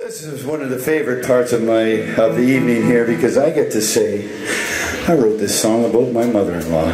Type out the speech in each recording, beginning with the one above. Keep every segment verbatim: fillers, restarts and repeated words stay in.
This is one of the favorite parts of my of the evening here because I get to say I wrote this song about my mother-in-law.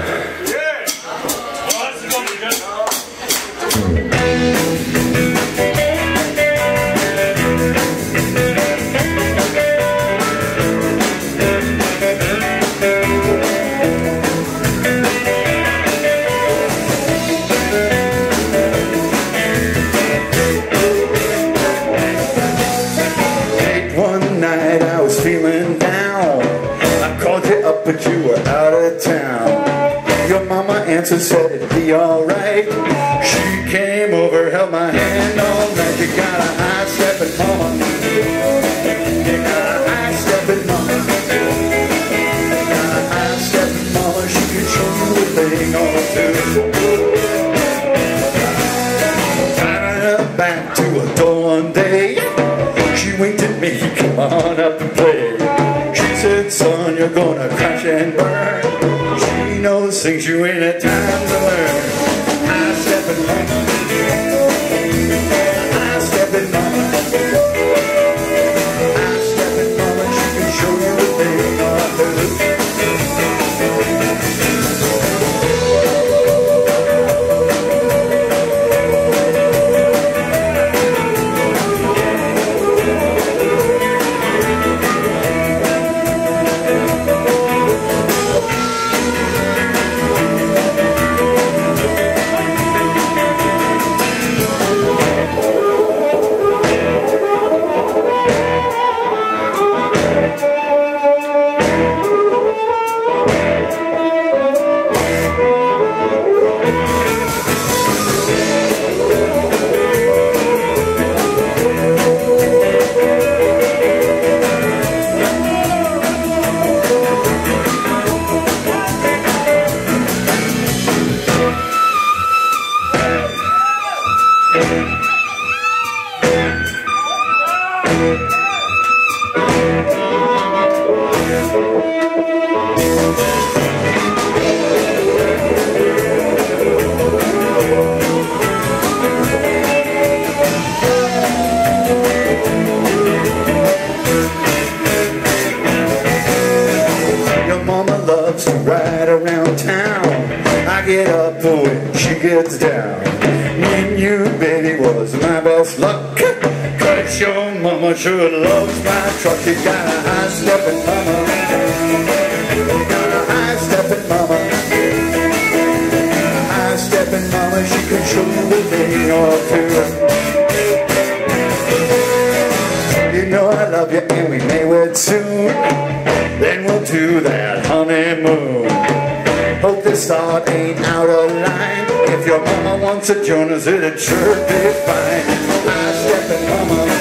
Feeling down, I called you up but you were out of town. Your mama answered, said it'd be alright. She came over, held my hand all night. You got a high steppin' mama. You got a high steppin' mama. You got a high steppin' mama. She can show you a thing or two. Tied her back to a door one day. She winked at me, come on up and play. She said, son, you're gonna crash and burn. She knows things you ain't had time to learn. High steppin' mama. High steppin' mama. High steppin' mama. She can show you a thing or two. To ride around town, I get up when she gets down. Me and you, baby, was my best luck. Cause your mama sure loves my truck. You got a high steppin' mama. You got a high steppin' mama. High steppin' mama, she can show you a thing or two. You know I love you and we may wed soon. Then we'll do that honeymoon. Hope this thought ain't out of line. If your mama wants to join us, it'd sure be fine. High steppin' mama.